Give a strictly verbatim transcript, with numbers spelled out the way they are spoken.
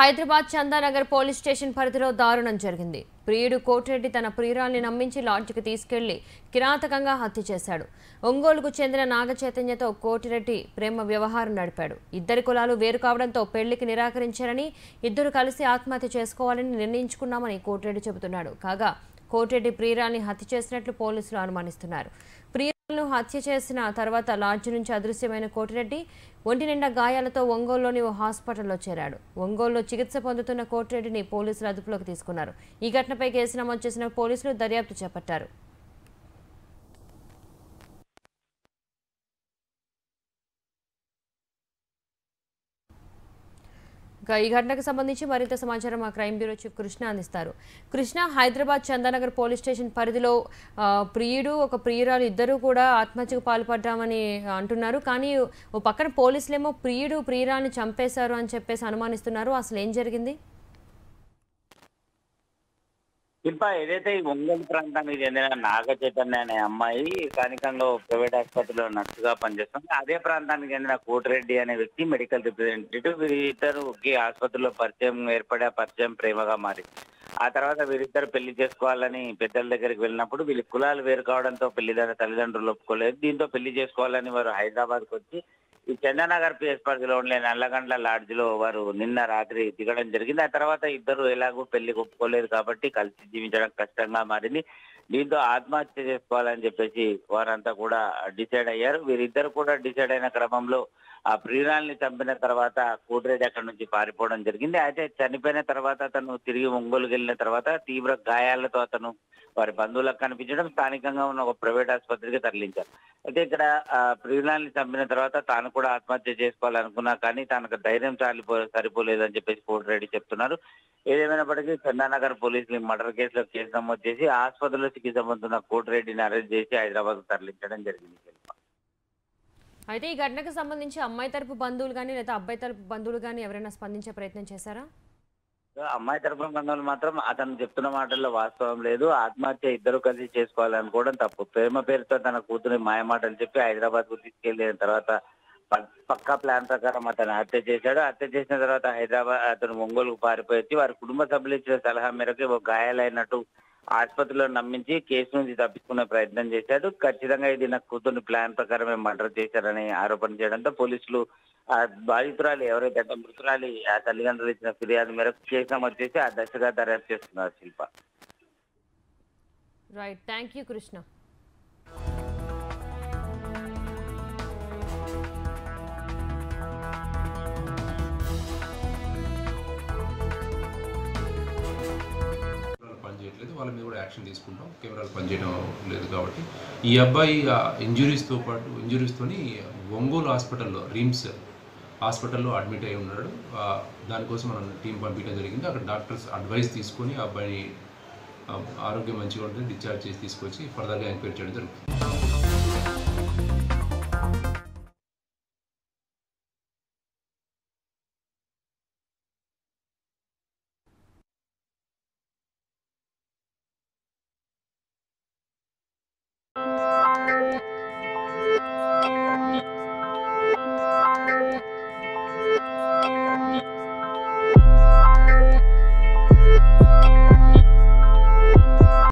Hyderabad Chandanagar police station పరిధిలో దారుణం జరిగింది. ప్రియుడు కోటిరెడ్డి తన ప్రియురాల్ని నమ్మించి లాడ్జికి తీసుకెళ్లి కిరాతకంగా హత్య చేశాడు. ఒంగోలుకు చెందిన నాగచైతన్యతో కోటిరెడ్డి ప్రేమ వ్యవహారం నడిపాడు. ఇద్దరి కులాలు వేరు కావడంతో పెళ్లికి నిరాకరించారని, ఇద్దరు కలిసి ఆత్మహత్య చేసుకోవాలని నిర్ణయించుకున్నామని కోటిరెడ్డి చెబుతున్నాడు. కాగా కోటిరెడ్డి ప్రియురాల్ని హత్య చేసినట్లు పోలీసులు అనుమానిస్తున్నారు. ప్రియులను హత్య చేసిన తర్వాత లాడ్జి నుంచి అదృశ్యమైన కోటిరెడ్డి ఒంటి నిండా గాయాలతో ఒంగోలులోని ఓ హాస్పిటల్లో చేరాడు. ఒంగోలులో చికిత్స పొందుతున్న కోటిరెడ్డిని పోలీసులు అదుపులోకి తీసుకున్నారు. ఈ ఘటనపై కేసు నమోదు చేసిన పోలీసులు దర్యాప్తు చేపట్టారు. ఈ ఘటనకు సంబంధించి మరింత సమాచారం మా క్రైమ్ బ్యూరో చీఫ్ కృష్ణ అందిస్తారు. కృష్ణ, హైదరాబాద్ చందానగర్ పోలీస్ స్టేషన్ పరిధిలో ప్రియుడు ఒక ప్రియురాలు ఇద్దరు కూడా ఆత్మహత్యకు పాల్పడ్డామని అంటున్నారు. కానీ ఓ పక్కన పోలీసులేమో ప్రియుడు ప్రియురాల్ని చంపేశారు అని చెప్పేసి అనుమానిస్తున్నారు. అసలు ఏం జరిగింది? శిల్ప, ఏదైతే ఈ ఒంగోలు ప్రాంతానికి చెందిన నాగ చైతన్య అనే అమ్మాయి స్థానికంగా ప్రైవేట్ ఆసుపత్రిలో నర్సుగా పనిచేస్తుంది. అదే ప్రాంతానికి చెందిన కోటిరెడ్డి అనే వ్యక్తి మెడికల్ రిప్రజెంటేటివ్. వీరిద్దరు ఆసుపత్రిలో పరిచయం ఏర్పడే పరిచయం ప్రేమగా మారి ఆ తర్వాత వీరిద్దరు పెళ్లి చేసుకోవాలని పెద్దల దగ్గరికి వెళ్ళినప్పుడు వీళ్ళ కులాలు వేరు కావడంతో పెళ్లిదారు తల్లిదండ్రులు ఒప్పుకోలేదు. దీంతో పెళ్లి చేసుకోవాలని వారు హైదరాబాద్కి వచ్చి ఈ చందానగర్ పిఎస్ పరిధిలో ఉండే నల్లగండ్ల లాడ్జ్ లో వారు నిన్న రాత్రి దిగడం జరిగింది. ఆ తర్వాత ఇద్దరు ఎలాగో పెళ్లి ఒప్పుకోలేదు కాబట్టి కలిసి జీవించడం కష్టంగా మారింది. దీంతో ఆత్మహత్య చేసుకోవాలని చెప్పేసి వారంతా కూడా డిసైడ్ అయ్యారు. వీరిద్దరు కూడా డిసైడ్ అయిన క్రమంలో ఆ ప్రియురాల్ని చంపిన తర్వాత కోటిరెడ్డి అక్కడి నుంచి పారిపోవడం జరిగింది. అయితే చనిపోయిన తర్వాత అతను తిరిగి ఒంగోలుకి వెళ్ళిన తర్వాత తీవ్ర గాయాలతో అతను వారి బంధువులకు కనిపించడం, స్థానికంగా ఉన్న ఒక ప్రైవేట్ ఆసుపత్రికి తరలించారు. అయితే ఇక్కడ ఆ ప్రియురాల్ని చంపిన తర్వాత తాను కూడా ఆత్మహత్య చేసుకోవాలనుకున్నా కానీ తనకు ధైర్యం సాలిపో సరిపోలేదు అని చెప్పేసి కోటిరెడ్డి చెప్తున్నారు. ఏదేమైనప్పటికీ చందానగర్ పోలీసులు మర్డర్ కేసులో కేసు నమోదు చేసి ఆసుపత్రిలో చికిత్స పొందుతున్న కోటిరెడ్డిని అరెస్ట్ చేసి హైదరాబాద్ తరలించడం జరిగింది. అయితే ఈ ఘటనకు సంబంధించి అమ్మాయి తరపు బంధువులు కానీ లేదా అబ్బాయి తరపు బంధువులు కానీ ఎవరైనా స్పందించే ప్రయత్నం చేశారా? అమ్మాయి తరపున బంధువులు మాత్రం అతను చెప్తున్న మాటల్లో వాస్తవం లేదు, ఆత్మహత్య ఇద్దరు కలిసి చేసుకోవాలనుకోవడం తప్పు, ప్రేమ పేరుతో తన కూతురి మాయమాటలు చెప్పి హైదరాబాద్ కు తీసుకెళ్లిన తర్వాత పక్కా ప్లాన్ ప్రకారం అతను హత్య చేశాడు. హత్య చేసిన తర్వాత హైదరాబాద్ అతను ఒంగోలుకు పారిపోయి వారి కుటుంబ సభ్యులు ఇచ్చిన సలహా మేరకు గాయాలైనట్టు ఆసుపత్రిలో నమ్మించి కేసు నుంచి తప్పించుకునే ప్రయత్నం చేశాడు. ఖచ్చితంగా ఇది నా కూతుర్ని ప్లాన్ ప్రకారమే మర్డర్ చేశారని ఆరోపణ చేయడంతో పోలీసులు ఆ బాధితురాలి ఎవరైతే మృతురాలి ఆ తల్లిదండ్రులు ఇచ్చిన ఫిర్యాదు మేరకు కేసు నమోదు చేసి ఆ దశగా దర్యాప్తు చేస్తున్నారు. Shilpa. Right, thank you Krishna. పనిచేయట్లేదు, వాళ్ళ మీద కూడా యాక్షన్ తీసుకుంటాం. కెమెరాలు పనిచేయడం లేదు కాబట్టి ఈ అబ్బాయి ఇంజురీస్తో పాటు ఇంజురీస్తోని ఒంగోలు హాస్పిటల్లో రిమ్స్ హాస్పిటల్లో అడ్మిట్ అయి ఉన్నాడు. దానికోసం మనం టీం పంపించడం జరిగింది. అక్కడ డాక్టర్స్ అడ్వైస్ తీసుకొని ఆ అబ్బాయిని ఆరోగ్యం మంచిగా ఉంటుంది డిశ్చార్జ్ చేసి తీసుకొచ్చి ఫర్దర్గా ఎంక్వైరీ చేయడం జరుగుతుంది.